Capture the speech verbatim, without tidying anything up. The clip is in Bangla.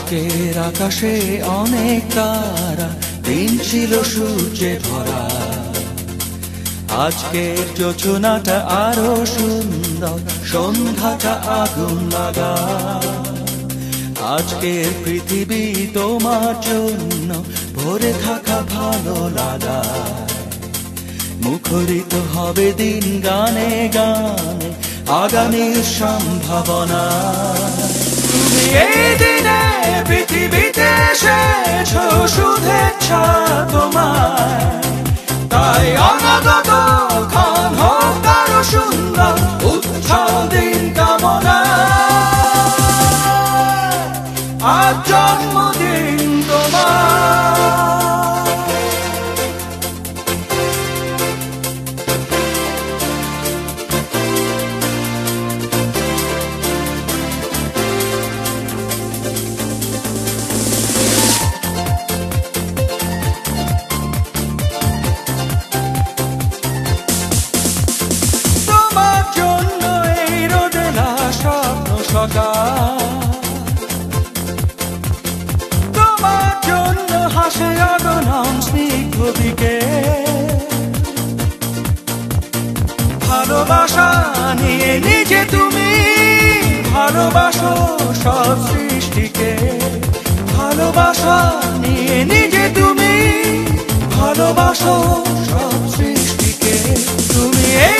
আজকের আকাশে অনেক তারা, দিন ছিল সূর্যে ভরা। আজকের যোজনাটা আরো সুন্দর, সন্ধ্যাটা আগুন লাগা। আজকের পৃথিবী তোমার জন্য ভরে থাকা ভালো লাগা। মুখরিত হবে দিন গানে গানে, আগামীর সম্ভাবনা। তুমি এই দিনে পৃথিবীতে এসেছো, শুভেচ্ছা তোমায়। তাই অনাগত ক্ষণ হোক আরো সুন্দর, উৎসব দিন কামনা। আজ জন্মদিন তোমার। তোমার জন্য হাসে অগণন স্নিগ্ধ দিকে। ভালোবাসা নিয়ে নিজে তুমি ভালোবাসো সব সৃষ্টিকে। ভালোবাসা নিয়ে নিজে তুমি ভালোবাসো সব সৃষ্টিকে। তুমি